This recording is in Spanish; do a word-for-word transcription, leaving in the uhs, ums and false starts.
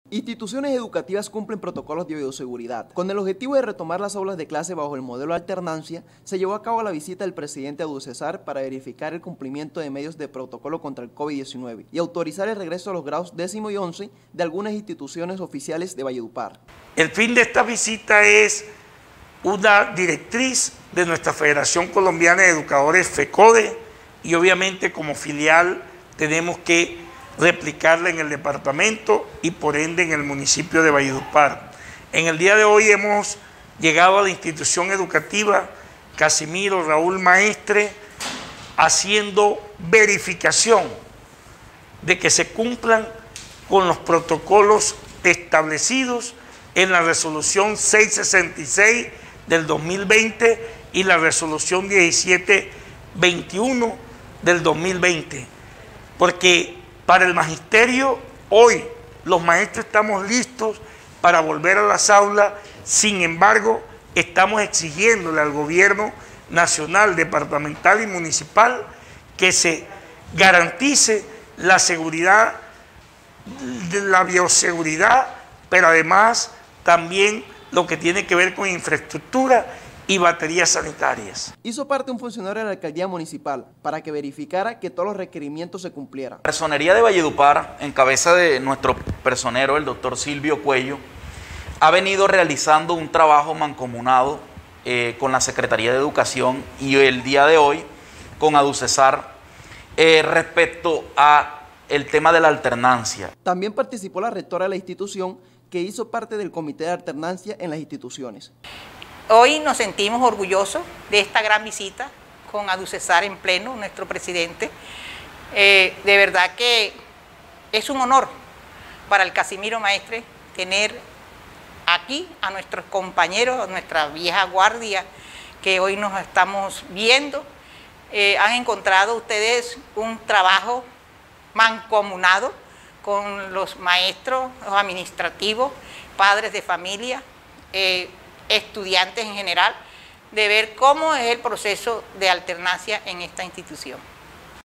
Instituciones educativas cumplen protocolos de bioseguridad. Con el objetivo de retomar las aulas de clase bajo el modelo alternancia, se llevó a cabo la visita del presidente a Ducesar para verificar el cumplimiento de medios de protocolo contra el COVID diecinueve y autorizar el regreso a los grados décimo y once de algunas instituciones oficiales de Valledupar. El fin de esta visita es una directriz de nuestra Federación Colombiana de Educadores FECODE y obviamente como filial tenemos que replicarla en el departamento y por ende en el municipio de Valledupar. En el día de hoy hemos llegado a la institución educativa Casimiro Raúl Maestre haciendo verificación de que se cumplan con los protocolos establecidos en la resolución seiscientos sesenta y seis del dos mil veinte y la resolución diecisiete veintiuno del dos mil veinte, porque para el magisterio, hoy los maestros estamos listos para volver a las aulas. Sin embargo, estamos exigiéndole al gobierno nacional, departamental y municipal que se garantice la seguridad, la bioseguridad, pero además también lo que tiene que ver con infraestructura y baterías sanitarias. Hizo parte un funcionario de la alcaldía municipal para que verificara que todos los requerimientos se cumplieran. La Personería de Valledupar, en cabeza de nuestro personero, el doctor Silvio Cuello, ha venido realizando un trabajo mancomunado eh, con la Secretaría de Educación y el día de hoy con Aducesar eh, respecto a el tema de la alternancia. También participó la rectora de la institución, que hizo parte del comité de alternancia en las instituciones. Hoy nos sentimos orgullosos de esta gran visita con Aducesar en pleno, nuestro presidente. Eh, de verdad que es un honor para el Casimiro Maestre tener aquí a nuestros compañeros, a nuestra vieja guardia que hoy nos estamos viendo. Eh, han encontrado ustedes un trabajo mancomunado con los maestros, los administrativos, padres de familia, eh, estudiantes en general, de ver cómo es el proceso de alternancia en esta institución.